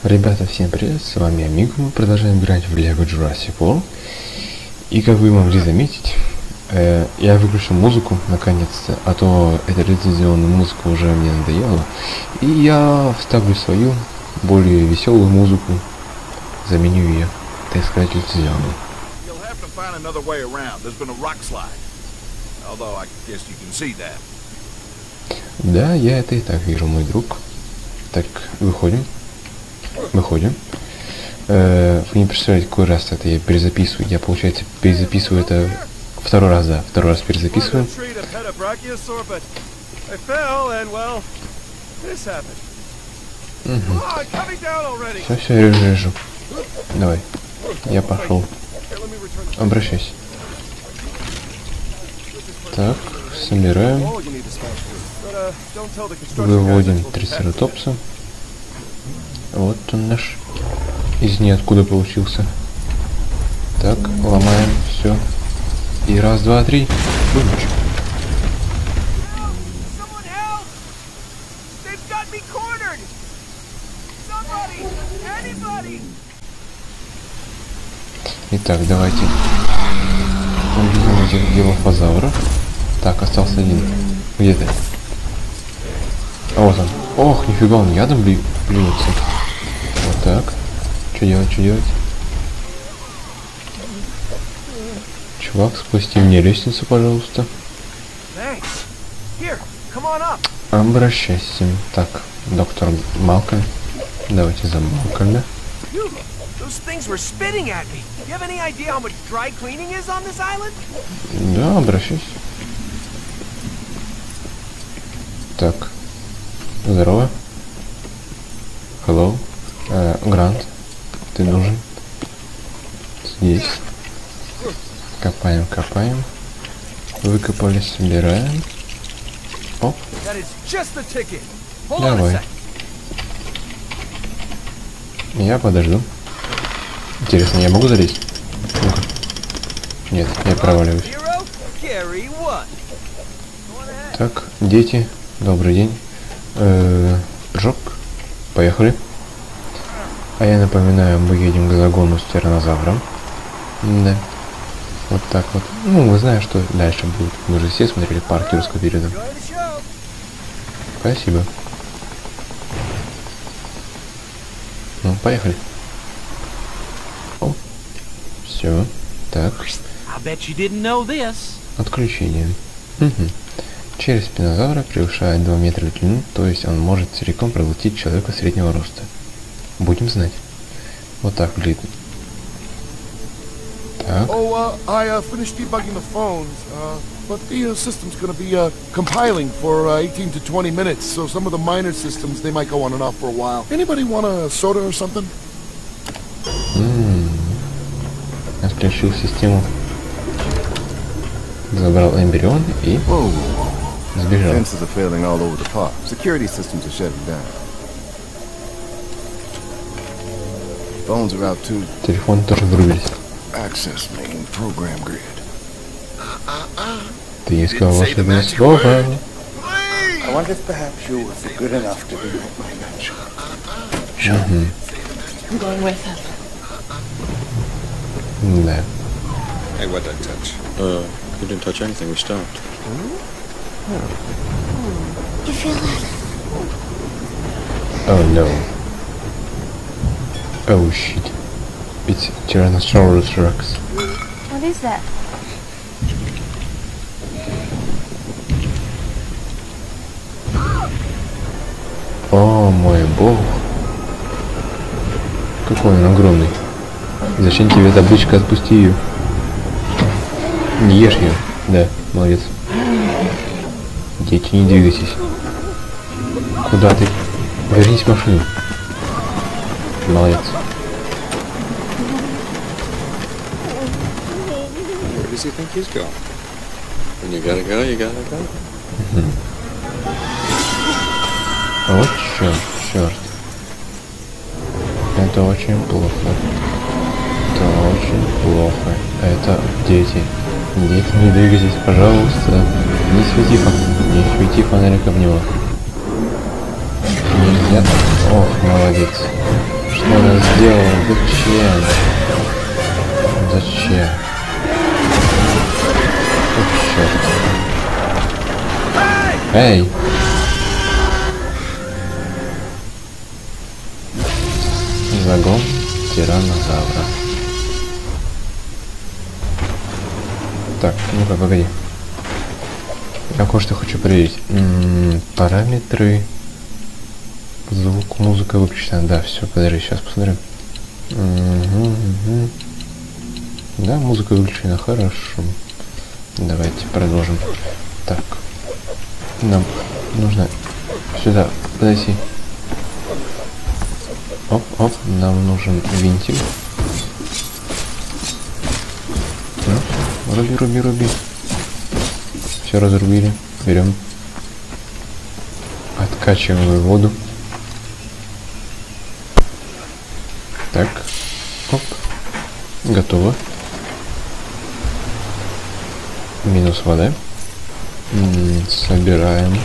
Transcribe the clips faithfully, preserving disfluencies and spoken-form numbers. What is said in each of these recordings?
Ребята, всем привет, с вами Амиго, мы продолжаем играть в Lego Jurassic World. И как вы могли заметить, э, я выключил музыку наконец-то, а то эта лицензионная музыка уже мне надоела. И я вставлю свою, более веселую музыку, заменю ее, так сказать, лицензионной. Да, я это и так вижу, мой друг. Так, выходим. Выходим. Э, вы не представляете, какой раз это я перезаписываю. Я, получается, перезаписываю это второй раз, да. Второй раз перезаписываю. Угу. Все, все, режу, режу. Давай. Я пошел. Обращайся. Так, собираем. Выводим трицератопса. Вот он наш из ниоткуда получился. Так, ломаем все. И раз, два, три. Вынучим. Итак, давайте убьем этих дилофазавров. Так, остался один. Где ты? А вот он. Ох, нифига, он ядом блюется. Вот так. Что делать, что делать? Чувак, спусти мне лестницу, пожалуйста. Обращайся. Так, доктор Малкольм. Давайте за Малкольма. Да, обращайся. Так. Здорово. Hello. Э, Грант. Ты нужен? Здесь. Копаем, копаем. Выкопали, собираем. Оп. Давай. Я подожду. Интересно, я могу залезть? Ну-ка. Нет, я проваливаюсь. Так, дети, добрый день. Э-э, Жок, поехали. А я напоминаю, мы едем к загону с тираннозавром. Да. Вот так вот. Ну, мы знаем, что дальше будет. Мы же все смотрели парк юрского периода. Спасибо. Ну, поехали. О, все. Так. Отключение. Угу. Череп спинозавра превышает два метра в длину, то есть он может целиком проглотить человека среднего роста. Будем знать. Вот так выглядит. Так. Oh, uh, I uh, finished debugging the phones, uh, but the uh, system's gonna be uh, compiling for uh, eighteen to twenty minutes, so some of the minor systems, they might go on and off for a while. Anybody want a soda or something? Ммм. Отключил систему. Забрал эмбрион и сбежал. Fences are failing all over the park. Security systems are shutting down. Phones are out too. Телефон тоже врубились. Access main program grid. Ты искал волшебное слово. I wonder if perhaps you would be good enough to be my lunch. Sure. Mm-hmm. I'm going with him. Да. Hey, what did I touch? Uh, you didn't touch anything, we stopped. You feel that? Oh no. Oh shit. It's Tyrannosaurus Rex. What is that? О мой бог. Какой он огромный. Зачем тебе табличка, отпусти ее. Не ешь ее. Да, молодец. Дети, не двигайтесь. Куда ты? Вернись в машину. Молодец. Where does he think he's going? When you gotta go, you gotta go. Вот черт, черт. Это очень плохо. Это очень плохо. Это дети. Дети, не двигайтесь, пожалуйста. Не свети, не свети фонарика в него. Нельзя. Ох, молодец. Что она сделала? Зачем? Зачем? О, черт. Эй! Загон тираннозавра. Так, ну-ка, погоди. Я кое-что хочу проверить. М-м, параметры. Звук, музыка выключена. Да, все, подожди, сейчас посмотрим. Угу, угу. Да, музыка выключена, хорошо. Давайте продолжим. Так. Нам нужно сюда подойти. Оп, оп, нам нужен винтик. Ну, руби, руби, руби. Все разрубили. Берем. Откачиваем воду. Так. Оп. Готово. Минус вода. М-м, собираем.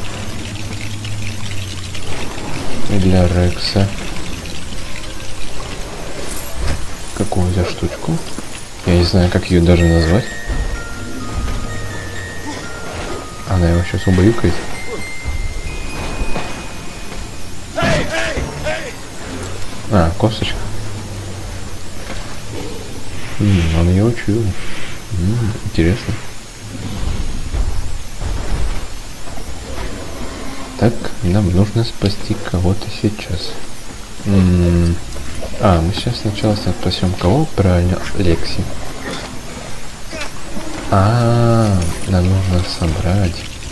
И для Рекса. Какую-то штучку. Я не знаю, как ее даже назвать. Она его сейчас убаюкает. А, косточка. М-м, он ее учил. М-м, интересно. Так, нам нужно спасти кого-то сейчас. М-м. А, мы сейчас сначала спасем кого? Правильно, Лекси. А, нам нужно собрать.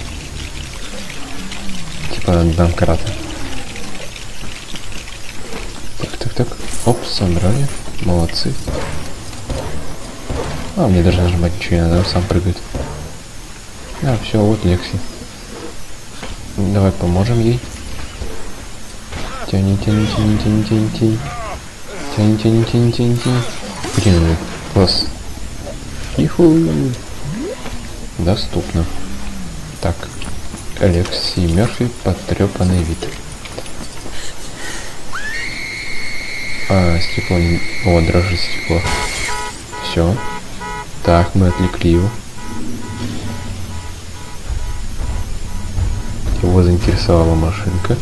Типа домкрата. Так, так, так. Оп, собрали. Молодцы. А, мне даже нажимать ничего не надо, он сам прыгает. А, все, вот Лекси. Давай поможем ей. Тяни, тяни, тяни, тяни, тяни, тяни. Тяни, тяни, тяни, тяни, тяни. Блин, класс. Иху. Доступно. Так. Лекси Мерфи, потрепанный вид. А, стекло не... О, дрожит стекло. Все. Так, мы отвлекли его. Его заинтересовала машинка.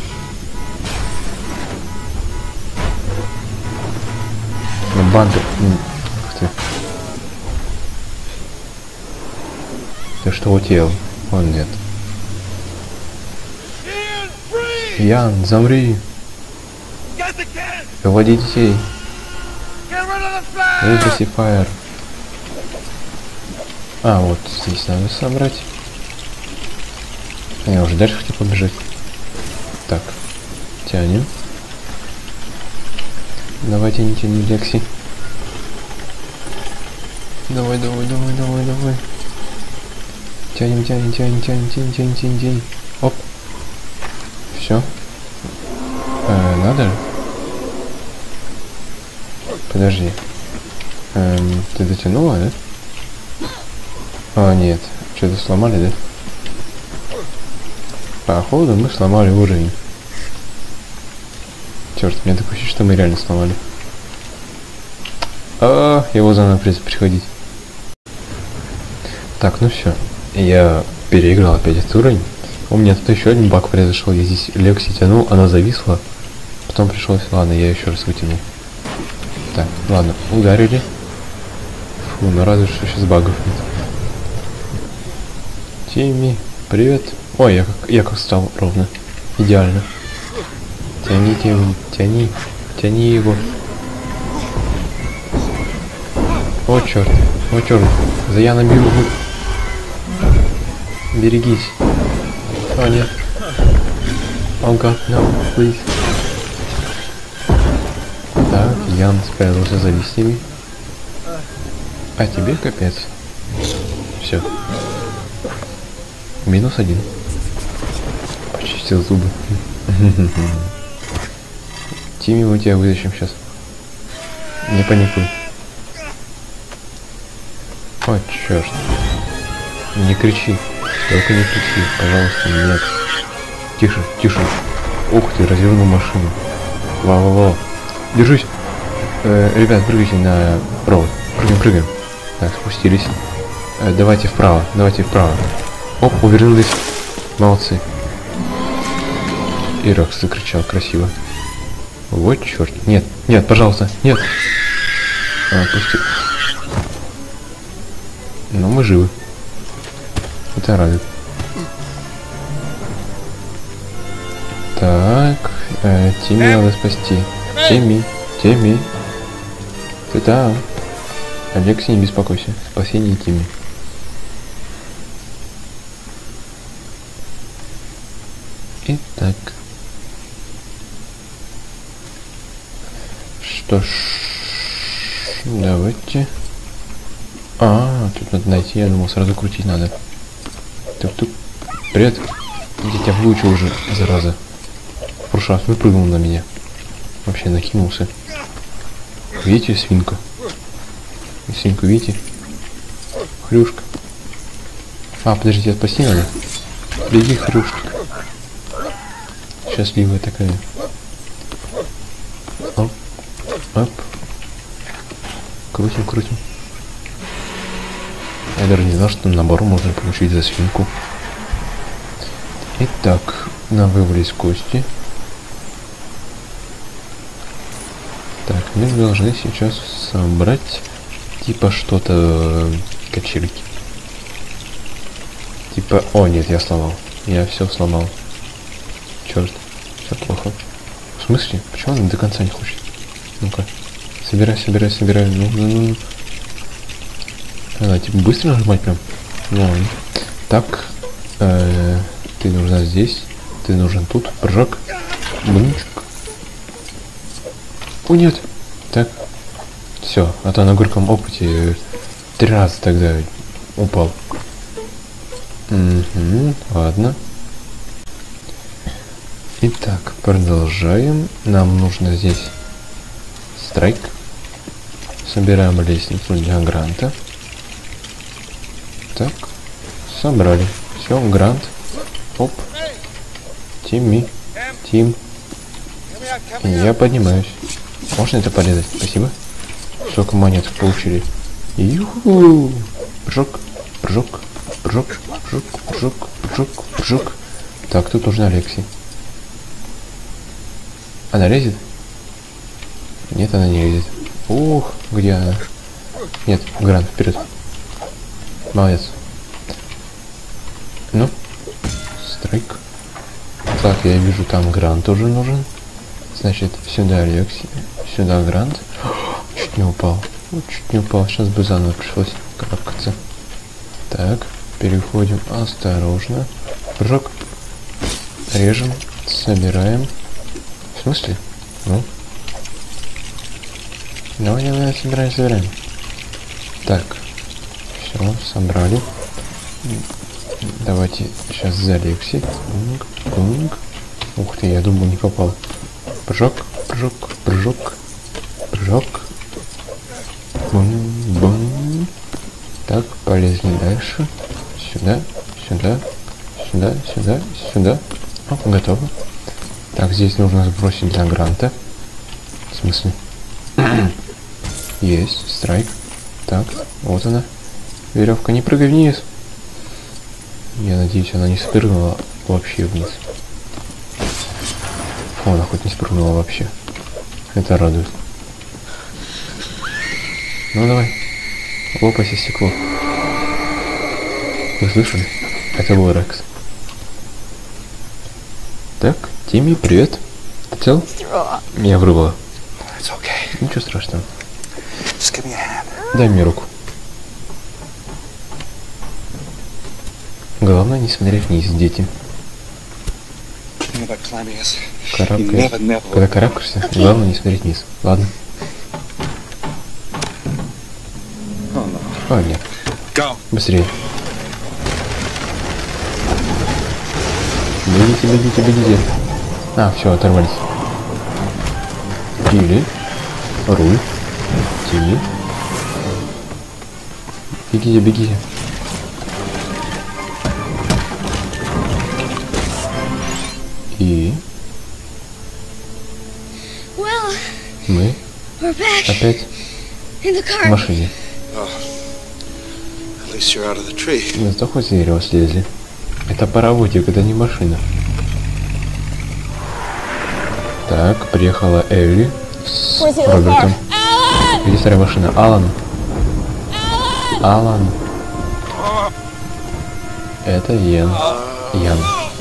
Ну, банды... Ух ты. Ты что утел? Он нет. Ян, замри! Выводи детей! Выброси фаер! А, вот здесь надо собрать. Я уже дальше хотел побежать. Так, тянем. Давай, тяни, тяни, Лекси. Давай, давай, давай, давай, давай. Тянем, тянем, тянем, тянем, тянем, тянем, тянем, тянем. Оп. Все. Э, надо? Подожди. Эм, ты дотянула, да? А, нет. Что-то сломали, да? Походу мы сломали уровень. Черт, мне такое ощущение, что мы реально сломали. А, его заново придется приходить. Так, ну все. Я переиграл опять этот уровень. У меня тут еще один баг произошел. Я здесь Лекси тянул, она зависла. Потом пришлось, ладно, я еще раз вытянул. Так, ладно, ударили. Фу, ну разве что сейчас багов нет. Тимми, привет. Ой, я как, я как стал ровно. Идеально. Тяни, тяни, тяни, тяни его. О, черт, о, черт. За Яном бегу. Берегись. О, нет. Oh god, no, please. Так, Ян спрятался за листьями. А тебе капец. Все. Минус один. Почистил зубы. Тимми, мы тебя вытащим сейчас. Не паникуй. О, черт. Не кричи. Только не кричи. Пожалуйста, нет. Тише, тише. Ух ты, развернул машину. Ва-ва-ва. держись. Э, ребят, прыгайте на провод. Прыгаем, прыгаем. Так, спустились. Э, давайте вправо, давайте вправо. Оп, увернулись. Молодцы. Иракс закричал красиво. Вот черт. Нет, нет, пожалуйста, нет. А, пусти. Но мы живы. Это радует. Так, э, Тимми надо спасти. Тимми, Тимми. Ты там. Алексей, не беспокойся. Спасение Тимми. Итак. Что ж, давайте. А, тут надо найти, я думал, сразу крутить надо. Тук-тук. Привет. Я тебя выучил уже, зараза. В прошлый раз выпрыгнул на меня. Вообще накинулся. Видите свинку? Свинку видите? Хрюшка. А, подождите, отпасти надо. Беги, хрюшка. Счастливая такая. Оп. Оп. Крутим, крутим. Я даже не знал, что набор можно получить за свинку. Итак, нам вывалились кости. Так, мы должны сейчас собрать типа что-то качельки. Типа, о нет, я сломал. Я все сломал. Черт, все плохо. В смысле? Почему она до конца не хочет? Ну-ка. Собирай, собирай, собирай. Ну, ну, ну. Надо типа быстро нажимать прям. Ну, так. Э-э, ты нужна здесь. Ты нужен тут. Прыжок. Бынчик. О, нет. Так. Все. А то на горьком опыте три раза тогда упал. Угу, ладно. Итак, продолжаем. Нам нужно здесь страйк. Собираем лестницу для Гранта. Так, собрали. Все, Грант. Оп. Тимми. Тим. Я поднимаюсь. Можно это порезать? Спасибо. Сколько монет получили. Юху. Прыжок. Прыжок. Прыжок. Прыжок. Прыжок. Прыжок. Прыжок. Так, тут нужна Алексей. Она лезет? Нет, она не лезет. Ух, где она? Нет, Грант, вперед. Молодец. Ну, страйк. Так, я вижу, там Грант тоже нужен. Значит, сюда Алексей, сюда Грант. Чуть не упал. Чуть не упал. Сейчас бы заново пришлось карабкаться. Так, переходим осторожно. Прыжок. Режем. Собираем. В смысле? Ну. Давай, давай, собираем, собираем. Так. Все, собрали. Давайте сейчас за Алексей. Пунг, пунг. Ух ты, я думал, не попал. Прыжок, прыжок, прыжок, прыжок. Бум, бум. Так, полезли дальше. Сюда, сюда, сюда, сюда, сюда. О, готово. Так, здесь нужно сбросить для Гранта. В смысле? Есть, страйк. Так, вот она. Веревка, не прыгай вниз. Я надеюсь, она не спрыгнула вообще вниз. Фу, она хоть не спрыгнула вообще. Это радует. Ну давай. Лопайся стекло. Вы слышали? Это был Рекс. Так, Тимми, привет. Ты цел? Меня врубило. Ничего страшного. Дай мне руку. Главное не смотреть вниз, дети. Карабкай. Когда карабкаешься, главное не смотреть вниз. Ладно. О, нет. Быстрее. Бегите, бегите, бегите. А, все, оторвались. Или руль. Тили. Бегите, бегите. И... Well, Мы We're back опять in the в car. машине. At least you're out of the tree. Мы зато хоть с дерева слезли. Это паровозик, это не машина. Так, приехала Элли с Робертом. Где вторая машина? Алан. Алан. Это Ян. Ян.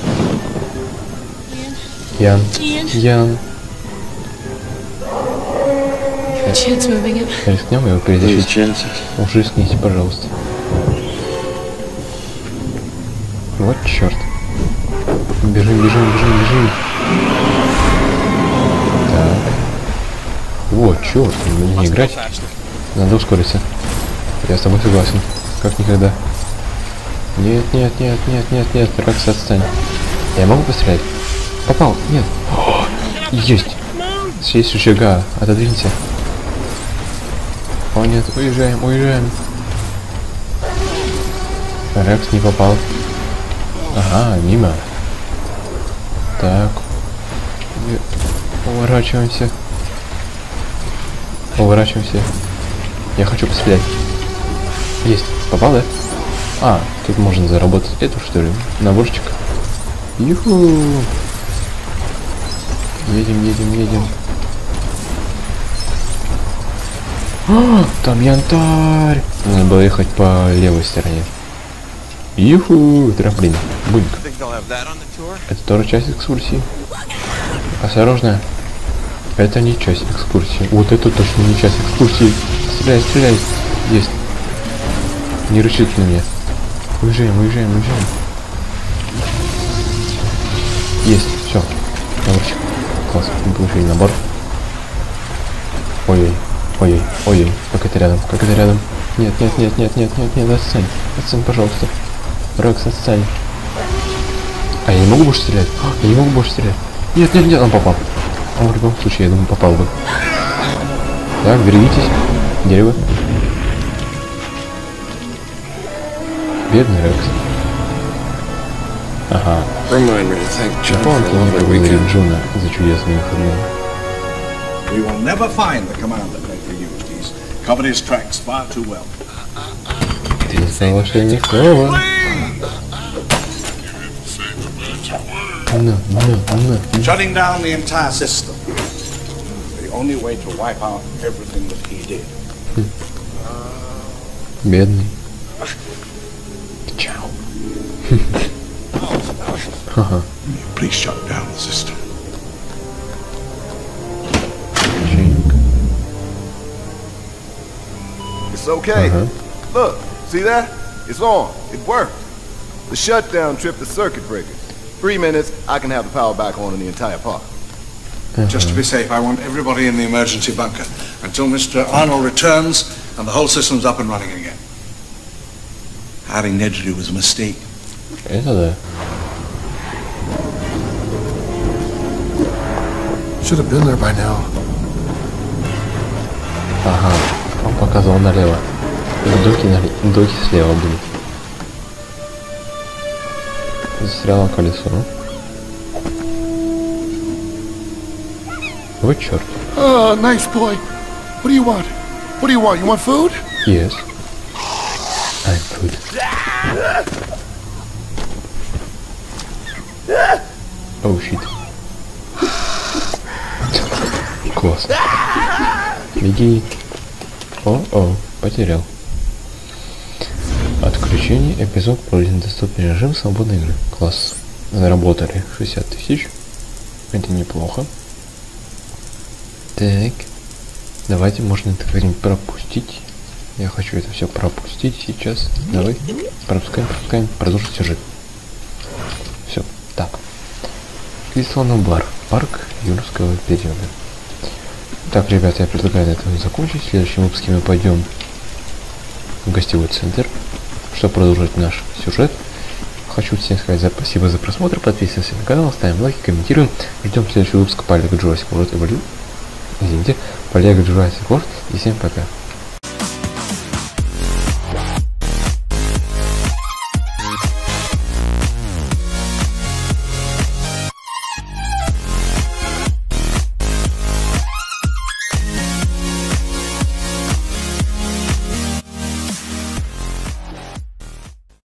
Ян. Ян. Chance moving him. Рискнем его перетащить. Уж рискните, пожалуйста. Вот черт. Бежим, бежим, бежим, бежим. Так. Вот, черт, мне не играть. Надо ускориться. Я с тобой согласен. Как никогда. Нет, нет, нет, нет, нет, нет. Рекс, отстань. Я могу пострелять? Попал. Нет. О, есть. Съесть рычага. Отодвинься. О нет, уезжаем, уезжаем. Рекс не попал. Ага, мимо. Так. Уворачиваемся. Уворачиваемся. Я хочу пострелять. Есть. Попал, да? А, тут можно заработать эту, что ли? Наборчик. Юху. Едем, едем, едем. А, там янтарь. Надо было ехать по левой стороне. Юху, трамплин. Будет. Это тоже часть экскурсии. Осторожно. Это не часть экскурсии. Вот это точно не часть экскурсии. Стреляй, стреляй. Есть. Не рычит на меня. Уезжаем, уезжаем, уезжаем. Есть, все. Наборчик. Класс. Мы получили набор. Ой-ой. Ой-ой, ой-ой. Как это рядом? Как это рядом? Нет, нет, нет, нет, нет, нет, нет, отстань. Отстань, пожалуйста. Рекс, отстань. А я не могу больше стрелять? Я не могу больше стрелять. Нет, нет, нет, он попал. Он в любом случае, я думаю, попал бы. Так, берегитесь. Дерево. Бедный Рекс. Ага. Japon должен поблагодарить Джона за чудесные выходные. We will never find the command that they used. He's covered his tracks far too well. Ты сказала, что не слово. No, no, no. Shutting down the entire system. The only way to wipe out everything that he did. Бедный. Чао. Ха-ха. Please shut down the system. It's okay. Uh-huh. Look, see that? It's on. It worked. The shutdown tripped the circuit breaker. Three minutes, I can have the power back on in the entire park. Uh-huh. Just to be safe, I want everybody in the emergency bunker until Mister Arnold returns and the whole system's up and running again. Hiring Nedry was a mistake. Это да. Should have been there by now. Ага. Он показывал налево. Доки, налево. Доки слева были. Застряло колесо. Вот черт. Oh, nice boy. What do you want? What do you want? You want food? Yes. I'm food. Oh shit. Класс. Беги. О-о, потерял. Отключение. Эпизод пройден. Доступный режим свободной игры. Класс. Заработали шестьдесят тысяч. Это неплохо. Так. Давайте, можно это как-нибудь пропустить. Я хочу это все пропустить сейчас. Давай. Пропускаем, пропускаем. Продолжить сюжет. Все. Так. Кислонный бар. Парк юрского периода. Так, ребята, я предлагаю на этом закончить. В следующем выпуске мы пойдем в гостевой центр, чтобы продолжить наш сюжет. Хочу всем сказать за спасибо за просмотр. Подписываемся на канал, ставим лайки, комментируем. Ждем следующего выпуска по Лего Jurassic World Evolution. Извините, по Лего Jurassic World. И всем пока.